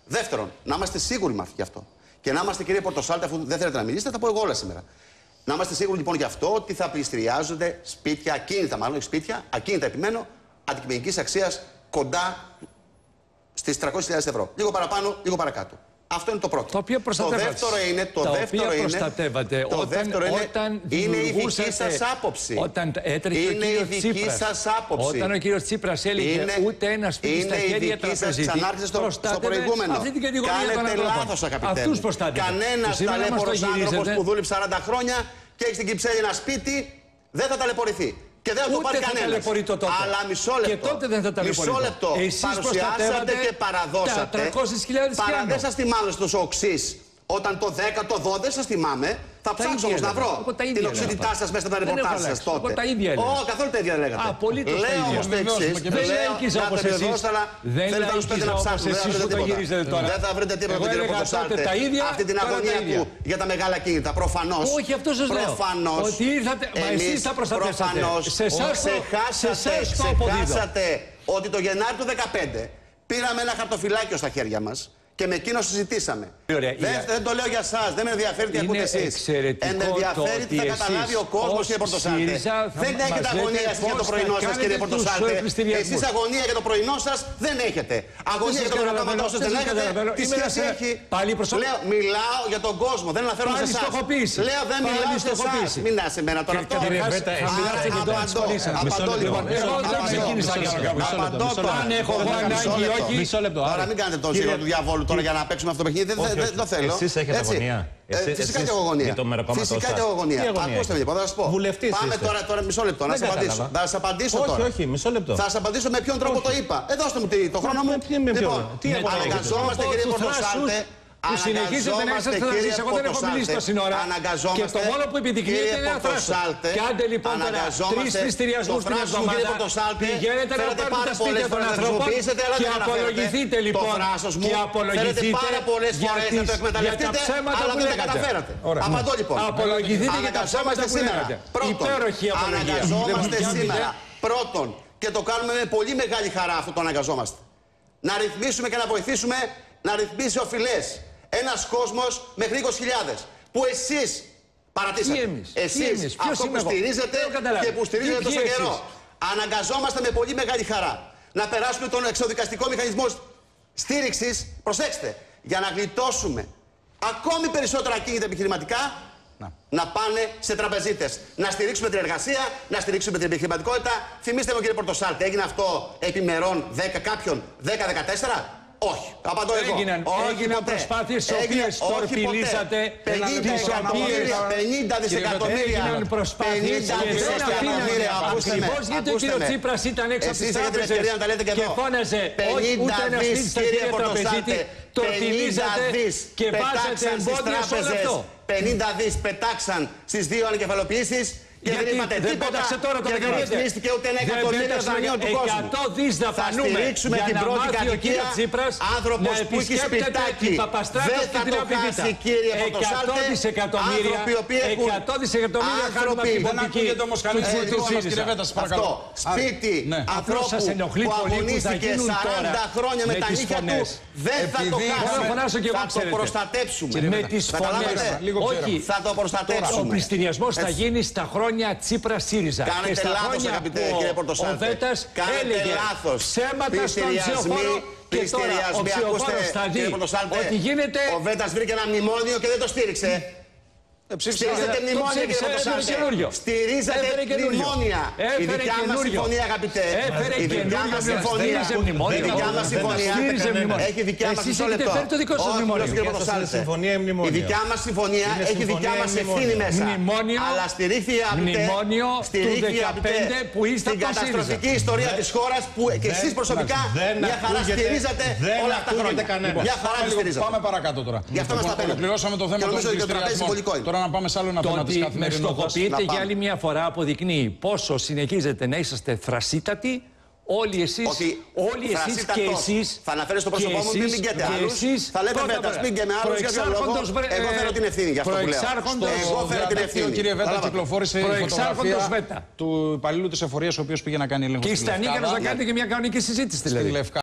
Δεύτερον, να είμαστε σίγουροι γι' αυτό. Και να είμαστε, κύριε Πορτοσάλτε, αφού δεν θέλετε να μιλήσετε, θα πω εγώ όλα σήμερα. Να είμαστε σίγουροι λοιπόν γι' αυτό ότι θα πληστηριάζονται σπίτια, ακίνητα μάλλον, όχι σπίτια, ακίνητα επιμένω, αντικειμενικής αξίας κοντά στις 300.000 ευρώ. Λίγο παραπάνω, λίγο παρακάτω. Αυτό είναι το πρώτο. Το οποίο προστατεύατε. Είναι η δική σας άποψη. Όταν έτρεχε ο κύριος Τσίπρας. Όταν ο κύριος Τσίπρας έλεγε ούτε ένα σπίτι στα χέρια τραπεζίτη. Ξανάρχισε στο προηγούμενο. Αυτή την κατηγορία κάνετε λάθος, αγαπητέ μου. Κανένας ταλέπορος άνθρωπος που δούλεψε 40 χρόνια και έχει στην Κυψέλη ένα σπίτι δεν θα ταλαιπωρηθεί. Και δεν θα το πάρει κανένας. Αλλά μισό λεπτό. Και τότε δεν θα ταλαιπωρείτε. Μισό λεπτό. Παρουσιάσατε και παραδώσατε. 300.000 δεν σας θυμάμαι στους οξύς. Όταν το 10, το 12 δεν σας θυμάμαι. Θα ψάξω όμως να βρω την οξύτητά σας μέσα στα ρεπορτάζ σας τότε. Όχι, καθόλου τα ίδια λέγατε. Απολύτως τα ίδια. Λέω όμως το εξής. Δεν έλκυζα όπως εσείς. Δεν έλκυζα όπως εσείς που το γυρίζετε τώρα. Δεν θα βρείτε τίποτα κύριε Πορτοσάλτε. Αυτή την αγωνία του για τα μεγάλα κίνητα. Προφανώς. Όχι, αυτό σας λέω. Ότι ήρθατε. Μα εσείς θα προστατεύσατε. Σε εσάς το αποδίδω. Ξεχάσατε ότι το Γενάρη του 2015 πήραμε ένα χαρτοφυλάκιο στα χέρια μας. Και με εκείνο συζητήσαμε. Δεν το λέω για εσάς, δεν με ενδιαφέρει τι ακούτε εσείς. Με ενδιαφέρει τι θα καταλάβει ο κόσμος, κύριε Πορτοσάλτε. Δεν έχετε αγωνία για το πρωινό σας, κύριε Πορτοσάλτε. Εσείς αγωνία για το πρωινό σας δεν έχετε. Αγωνία για το προγραμματό σας δεν έχετε. Τι σχέση έχει. Λέω, μιλάω για τον κόσμο, δεν αναφέρω σε εσάς. Λέω, δεν μιλάω σε εσάς. Μην σε μένα τώρα αυτό. Απαντώ λοιπόν. Αν έχω εγώ ανάγκη ή όχι. Τώρα μην κάνετε τον σύγχρονο του διαβόλου. Τώρα για να παίξουμε αυτό το παιχνίδι δεν το θέλω. Εσείς έχετε αγωνία. Φυσικά και έχω αγωνία. Φυσικά και έχω αγωνία. Ακούστε με τίποτα, θα σας πω. Πάμε τώρα μισό λεπτό να σας απαντήσω. Θα σας απαντήσω τώρα. Όχι, μισό λεπτό. Θα σας απαντήσω με ποιον τρόπο το είπα. Δώστε μου το χρόνο μου. Λοιπόν, αναγκαζόμαστε κύριε Πορτοσάλτε. Που συνεχίζετε να είσαστε θρασείς. Εγώ δεν έχω μιλήσει τόση ώρα. Και το μόνο που επιδεικνύεται είναι ένα θράσος. Κάντε λοιπόν τώρα 3 πληστηριασμούς την εβδομάδα. Πηγαίνετε να πάρετε τα σπίτια των ανθρώπων και απολογηθείτε λοιπόν. Και απολογηθείτε για τα ψέματα που λέγατε. Απαντώ λοιπόν. Απολογηθείτε για τα ψέματα που λέγατε. Υπέροχη απολογία. Αναγκαζόμαστε σήμερα. Πρώτον, και το κάνουμε με πολύ μεγάλη χαρά αυτό το αναγκαζόμαστε. Να ρυθμίσουμε και να βοηθήσουμε να ρυθμίσει οφειλές. Ένας κόσμος μέχρι 20.000 που εσείς παρατήσατε. Εσείς αυτό που στηρίζετε και που στηρίζετε τόσο καιρό. Αναγκαζόμαστε με πολύ μεγάλη χαρά να περάσουμε τον εξοδικαστικό μηχανισμό στήριξης, προσέξτε, για να γλιτώσουμε ακόμη περισσότερα ακίνητα επιχειρηματικά να πάνε σε τραπεζίτες. Να στηρίξουμε την εργασία, να στηρίξουμε την επιχειρηματικότητα. Θυμήστε μου κύριε Πορτοσάλτε, έγινε αυτό επιμερών 10 κάποιον 10-14? Όχι. Απαντώ εγώ. Έγιναν προσπάθειες τις οποίες τορπιλήσατε. 50 δισεκατομμύρια. Έγιναν προσπάθειες και δεν αφήνατε. Ακριβώς γιατί ο κύριος Τσίπρας ήταν έξω από τις τράπεζες και φώναζε ούτε ένα σπίτι στα χέρια τραπεζίτη. Τορπιλήσατε και βάζατε εμπόδια σε όλο αυτό. 50 δις πετάξαν στις 2 ανακεφαλοποιήσεις. Και δεν είπατε τίποτα και δεν ρυθμίστηκε ούτε ένα εκατομμύριο δανείων του κόσμου. 100 δις δαπανούμε για να μάθει ο κύριος Τσίπρας να επισκέπτεται την Παπαστράτο και την Αφροδίτα. 100 δισεκατομμύρια χάνουμε από την πολιτική του ΣΥΡΙΖΑ. Αυτό σπίτι ανθρώπου που αγωνίστηκε 40 χρόνια με τα νύχια του δεν θα το χάσουμε. Θα το προστατέψουμε. Με τις φωνές. Όχι, θα το προστατέψουμε. Ο πληστηριασμός θα γίνει στα χρόνια Τσίπρα ΣΥΡΙΖΑ. Κάνετε λάθος αγαπητέ κύριε Πορτοσάλτε. Ο Βέτας έλεγε ψέματα στον ψηφοφόρο και τώρα ο ψηφοφόρος θα δει ότι γίνεται... Ο Βέτας βρήκε ένα μνημόνιο και δεν το στήριξε. Στηρίζετε μνημόνια κύριε Πορτοσάλτε. Στηρίζετε μνημόνια. Η δικιά μας συμφωνία αγαπητέ. Η δικιά μας συμφωνία. Η δικιά μας συμφωνία. Έχει δικιά μας μισό λεπτό. Η δικιά μας συμφωνία έχει δικιά μας ευθύνη μέσα. Αλλά στηρίχθηκε στην καταστροφική ιστορία της χώρας που και εσείς προσωπικά μια χαρά στηρίζατε όλα αυτά τα χρόνια. Μια χαρά τη στηρίζατε. Πάμε παρακάτω τώρα. Γι' αυτό μας τα παίρνετε. Ολοκληρώσαμε το θέμα των πληστηριασμών. Τώρα να πάμε σε άλλο ένα θέμα της καθημερινότητας. Το ότι με στοχοποιείτε για άλλη μια φορά αποδεικνύει πόσο συνεχίζετε να είσαστε θρασίτατοι. Όλοι εσείς και εσείς. Θα αναφέρεις το πρόσωπό μου, μην γκέτε άλλους. Θα λέτε Βέτας, μην γκέμε άλλους για ποιο λόγο. Εγώ φέρω την ευθύνη για αυτό που λέω. Εγώ φέρω την ευθύνη. Κύριε Βέτα, κυκλοφόρησε η φωτογραφία του υπαλλήλου της εφορίας ο οποίος πήγε να κάνει έλεγχο στη Λευκάδα. Και είστε ανίκανος να κάνετε και μια κανονική συζήτηση δηλαδή.